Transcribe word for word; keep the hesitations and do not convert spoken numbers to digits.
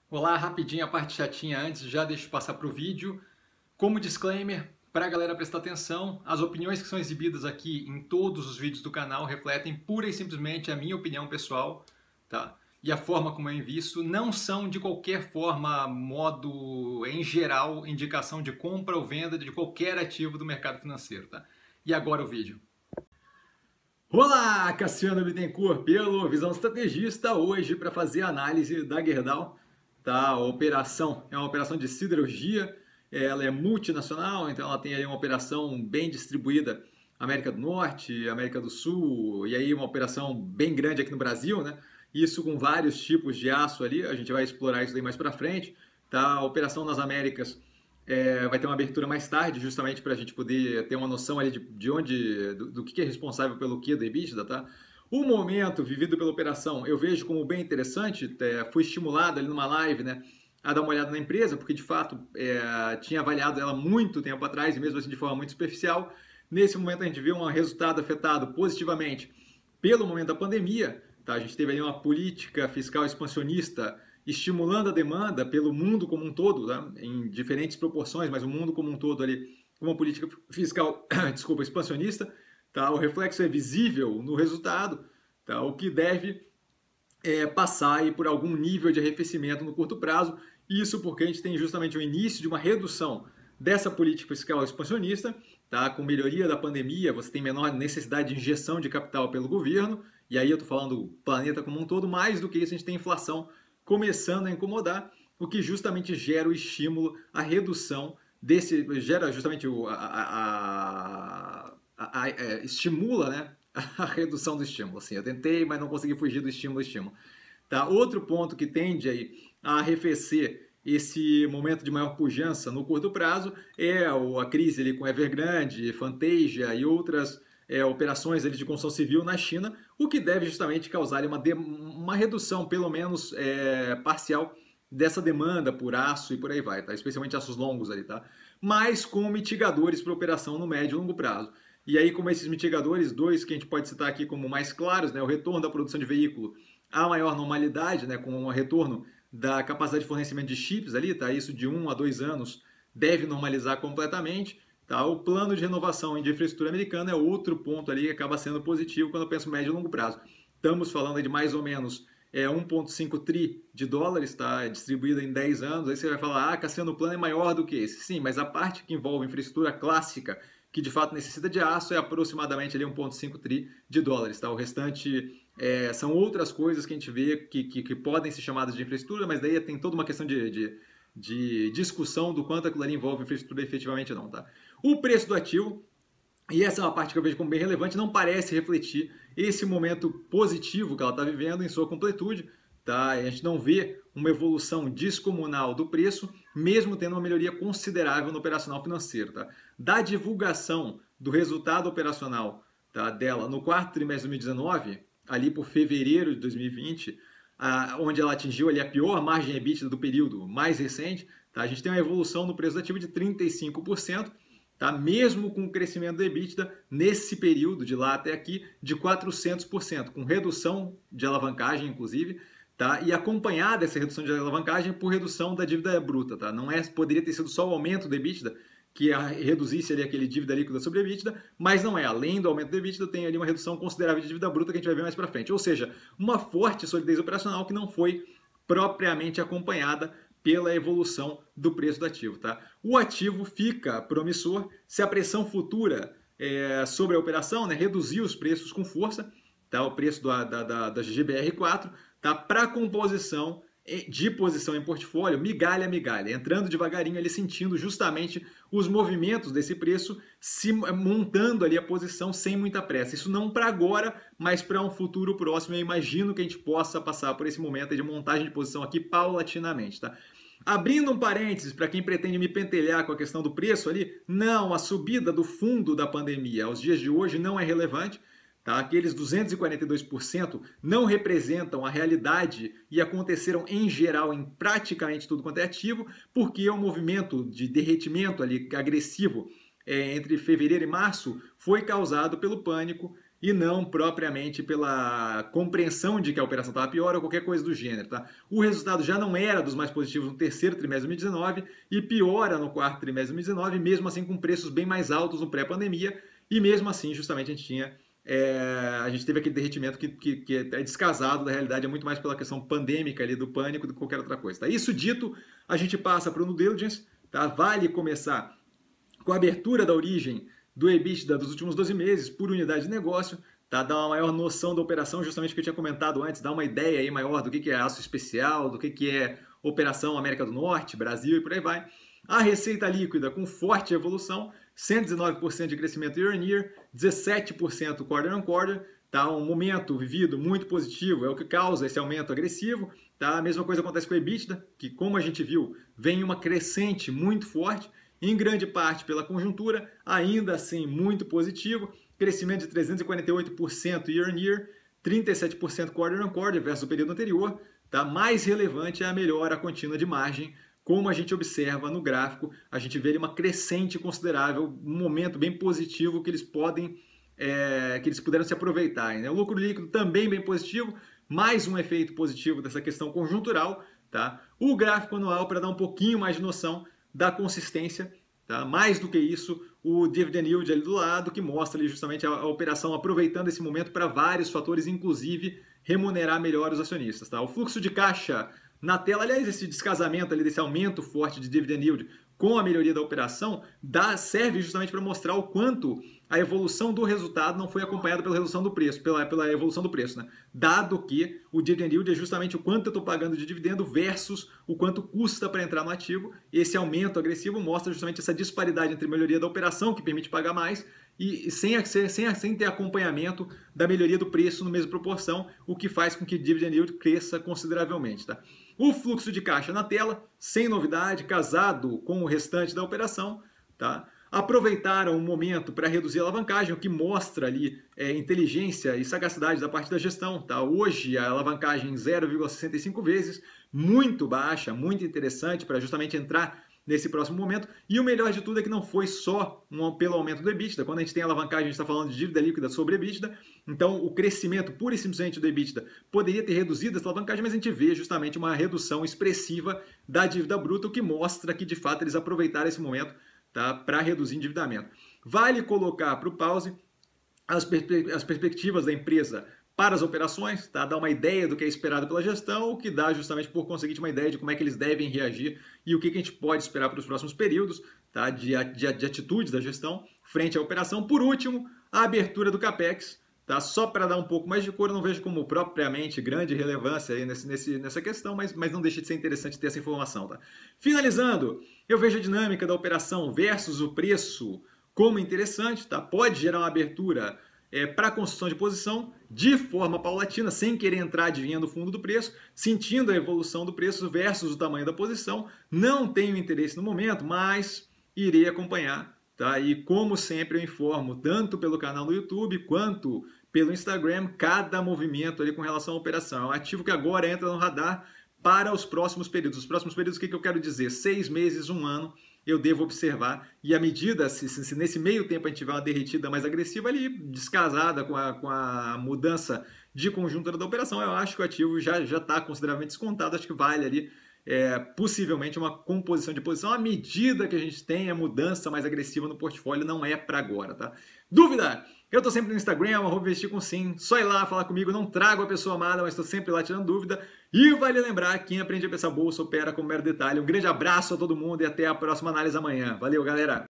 Olá, rapidinho a parte chatinha antes, já deixo eu passar para o vídeo. Como disclaimer, para a galera prestar atenção, as opiniões que são exibidas aqui em todos os vídeos do canal refletem pura e simplesmente a minha opinião pessoal, tá? E a forma como eu invisto não são de qualquer forma, modo, em geral, indicação de compra ou venda de qualquer ativo do mercado financeiro, tá? E agora o vídeo. Olá, Cassiano Bittencourt, pelo Visão Estrategista, hoje para fazer a análise da Gerdau. Tá, a operação é uma operação de siderurgia, ela é multinacional, então ela tem aí uma operação bem distribuída, América do Norte, América do Sul, e aí uma operação bem grande aqui no Brasil, né? Isso com vários tipos de aço ali, a gente vai explorar isso aí mais para frente. Tá? A operação nas Américas é, vai ter uma abertura mais tarde, justamente para a gente poder ter uma noção ali de, de onde, do, do que é responsável pelo que do EBITDA, tá? O momento vivido pela operação eu vejo como bem interessante, é, fui estimulado ali numa live, né, a dar uma olhada na empresa, porque de fato é, tinha avaliado ela muito tempo atrás e mesmo assim de forma muito superficial. Nesse momento a gente viu um resultado afetado positivamente pelo momento da pandemia, tá? A gente teve ali uma política fiscal expansionista estimulando a demanda pelo mundo como um todo, tá? Em diferentes proporções, mas o mundo como um todo ali, com uma política fiscal, desculpa, expansionista. Tá? O reflexo é visível no resultado, tá? O que deve é, passar aí por algum nível de arrefecimento no curto prazo. Isso porque a gente tem justamente o início de uma redução dessa política fiscal expansionista, tá? Com melhoria da pandemia, você tem menor necessidade de injeção de capital pelo governo, e aí eu estou falando do planeta como um todo. Mais do que isso, a gente tem inflação começando a incomodar, o que justamente gera o estímulo, a redução desse, gera justamente o, a, a, a, a, é, estimula, né, a redução do estímulo. Assim, eu tentei, mas não consegui fugir do estímulo, estímulo. Tá? Outro ponto que tende aí a arrefecer esse momento de maior pujança no curto prazo é a crise ali com Evergrande, Fantasia e outras é, operações ali de construção civil na China, o que deve justamente causar uma, de, uma redução, pelo menos é, parcial, dessa demanda por aço e por aí vai, tá? Especialmente aços longos ali, tá? Mas com mitigadores para operação no médio e longo prazo. E aí, como esses mitigadores, dois que a gente pode citar aqui como mais claros, né? O retorno da produção de veículo à maior normalidade, né? Com o retorno da capacidade de fornecimento de chips ali, tá? Isso de um a dois anos deve normalizar completamente. Tá? O plano de renovação de infraestrutura americana é outro ponto ali que acaba sendo positivo quando eu penso médio e longo prazo. Estamos falando de mais ou menos é, um vírgula cinco tri de dólares, tá? Distribuído em dez anos. Aí você vai falar, ah, Cassiano, o plano é maior do que esse. Sim, mas a parte que envolve infraestrutura clássica, que de fato necessita de aço, é aproximadamente ali um vírgula cinco tri de dólares. Tá? O restante é, são outras coisas que a gente vê que, que, que podem ser chamadas de infraestrutura, mas daí tem toda uma questão de, de, de discussão do quanto aquilo ali envolve infraestrutura efetivamente ou não. Tá? O preço do ativo, e essa é uma parte que eu vejo como bem relevante, não parece refletir esse momento positivo que ela está vivendo em sua completude. Tá? A gente não vê uma evolução descomunal do preço, mesmo tendo uma melhoria considerável no operacional financeiro. Tá? Da divulgação do resultado operacional, tá, dela no quarto trimestre de dois mil e dezenove, ali por fevereiro de dois mil e vinte, ah, onde ela atingiu ali a pior margem EBITDA do período mais recente, tá? A gente tem uma evolução no preço do ativo de trinta e cinco por cento, tá? Mesmo com o crescimento do EBITDA nesse período de lá até aqui de quatrocentos por cento, com redução de alavancagem, inclusive, tá? E acompanhada essa redução de alavancagem por redução da dívida bruta. Tá? Não é, poderia ter sido só o aumento do EBITDA que reduzisse ali aquele dívida líquida sobre EBITDA, mas não é. Além do aumento do EBITDA, tem ali uma redução considerável de dívida bruta que a gente vai ver mais para frente. Ou seja, uma forte solidez operacional que não foi propriamente acompanhada pela evolução do preço do ativo. Tá? O ativo fica promissor se a pressão futura é, sobre a operação, né, reduzir os preços com força, tá? O preço da, da, da, da G B R quatro, tá? Para composição de posição em portfólio, migalha a migalha, entrando devagarinho ali, sentindo justamente os movimentos desse preço, se montando ali a posição sem muita pressa. Isso não para agora, mas para um futuro próximo. Eu imagino que a gente possa passar por esse momento de montagem de posição aqui paulatinamente, tá? Abrindo um parênteses para quem pretende me pentelhar com a questão do preço ali, não, a subida do fundo da pandemia aos dias de hoje não é relevante. Tá? Aqueles duzentos e quarenta e dois por cento não representam a realidade e aconteceram em geral em praticamente tudo quanto é ativo, porque o movimento de derretimento ali agressivo é, entre fevereiro e março foi causado pelo pânico e não propriamente pela compreensão de que a operação estava pior ou qualquer coisa do gênero. Tá? O resultado já não era dos mais positivos no terceiro trimestre de dois mil e dezenove e piora no quarto trimestre de dois mil e dezenove, mesmo assim com preços bem mais altos no pré-pandemia, e mesmo assim, justamente, a gente tinha É, a gente teve aquele derretimento que, que, que é descasado da realidade, é muito mais pela questão pandêmica ali, do pânico, do que qualquer outra coisa. Tá? Isso dito, a gente passa para o due diligence. Tá? Vale começar com a abertura da origem do EBITDA dos últimos doze meses por unidade de negócio, tá? Dar uma maior noção da operação, justamente o que eu tinha comentado antes, dar uma ideia aí maior do que, que é aço especial, do que, que é operação América do Norte, Brasil e por aí vai. A receita líquida com forte evolução, cento e dezenove por cento de crescimento year on year, dezessete por cento quarter on quarter, tá? Um momento vivido muito positivo, é o que causa esse aumento agressivo. Tá? A mesma coisa acontece com a EBITDA, que como a gente viu, vem uma crescente muito forte, em grande parte pela conjuntura, ainda assim muito positivo, crescimento de trezentos e quarenta e oito por cento year on year, trinta e sete por cento quarter on quarter versus o período anterior. Tá? Mais relevante é a melhora contínua de margem, como a gente observa no gráfico, a gente vê uma crescente considerável, um momento bem positivo que eles podem, é, que eles puderam se aproveitar. Né? O lucro líquido também bem positivo, mais um efeito positivo dessa questão conjuntural. Tá? O gráfico anual para dar um pouquinho mais de noção da consistência, tá? Mais do que isso, o dividend yield ali do lado, que mostra ali justamente a, a operação aproveitando esse momento para vários fatores, inclusive remunerar melhor os acionistas. Tá? O fluxo de caixa na tela, aliás, esse descasamento ali, desse aumento forte de dividend yield com a melhoria da operação, dá, serve justamente para mostrar o quanto a evolução do resultado não foi acompanhada pela redução do preço, pela, pela evolução do preço, né? Dado que o dividend yield é justamente o quanto eu estou pagando de dividendo versus o quanto custa para entrar no ativo. Esse aumento agressivo mostra justamente essa disparidade entre a melhoria da operação, que permite pagar mais, e sem, sem, sem ter acompanhamento da melhoria do preço na mesma proporção, o que faz com que o dividend yield cresça consideravelmente. Tá? O fluxo de caixa na tela, sem novidade, casado com o restante da operação. Tá? Aproveitaram o momento para reduzir a alavancagem, o que mostra ali é, inteligência e sagacidade da parte da gestão. Tá? Hoje a alavancagem zero vírgula sessenta e cinco vezes, muito baixa, muito interessante para justamente entrar nesse próximo momento. E o melhor de tudo é que não foi só um, pelo aumento do EBITDA. Quando a gente tem alavancagem, a gente está falando de dívida líquida sobre EBITDA. Então, o crescimento pura e simplesmente do EBITDA poderia ter reduzido essa alavancagem, mas a gente vê justamente uma redução expressiva da dívida bruta, o que mostra que, de fato, eles aproveitaram esse momento, tá, para reduzir endividamento. Vale colocar para o pause as, perspe as perspectivas da empresa para as operações, tá? Dar uma ideia do que é esperado pela gestão, o que dá justamente por conseguinte uma ideia de como é que eles devem reagir e o que, que a gente pode esperar para os próximos períodos, tá? de, de, de atitudes da gestão frente à operação. Por último, a abertura do CAPEX, tá? Só para dar um pouco mais de cor, eu não vejo como propriamente grande relevância aí nesse, nesse, nessa questão, mas, mas não deixa de ser interessante ter essa informação. Tá? Finalizando, eu vejo a dinâmica da operação versus o preço como interessante, tá? Pode gerar uma abertura É, para a construção de posição de forma paulatina, sem querer entrar adivinhando o fundo do preço, sentindo a evolução do preço versus o tamanho da posição. Não tenho interesse no momento, mas irei acompanhar. Tá? E como sempre eu informo, tanto pelo canal no YouTube quanto pelo Instagram, cada movimento ali com relação à operação. É um ativo que agora entra no radar para os próximos períodos. Os próximos períodos, o que, que eu quero dizer? Seis meses, um ano, eu devo observar, e à medida, se, se nesse meio tempo a gente tiver uma derretida mais agressiva ali, descasada com a, com a mudança de conjuntura da operação, eu acho que o ativo já já está consideravelmente descontado, acho que vale ali é, possivelmente uma composição de posição, à medida que a gente tem a mudança mais agressiva no portfólio, não é para agora, tá? Dúvida? Eu estou sempre no Instagram, arroba investir com sim, só ir lá falar comigo, não trago a pessoa amada, mas estou sempre lá tirando dúvida. E vale lembrar, quem aprende a pensar bolsa opera com mero detalhe. Um grande abraço a todo mundo e até a próxima análise amanhã. Valeu, galera!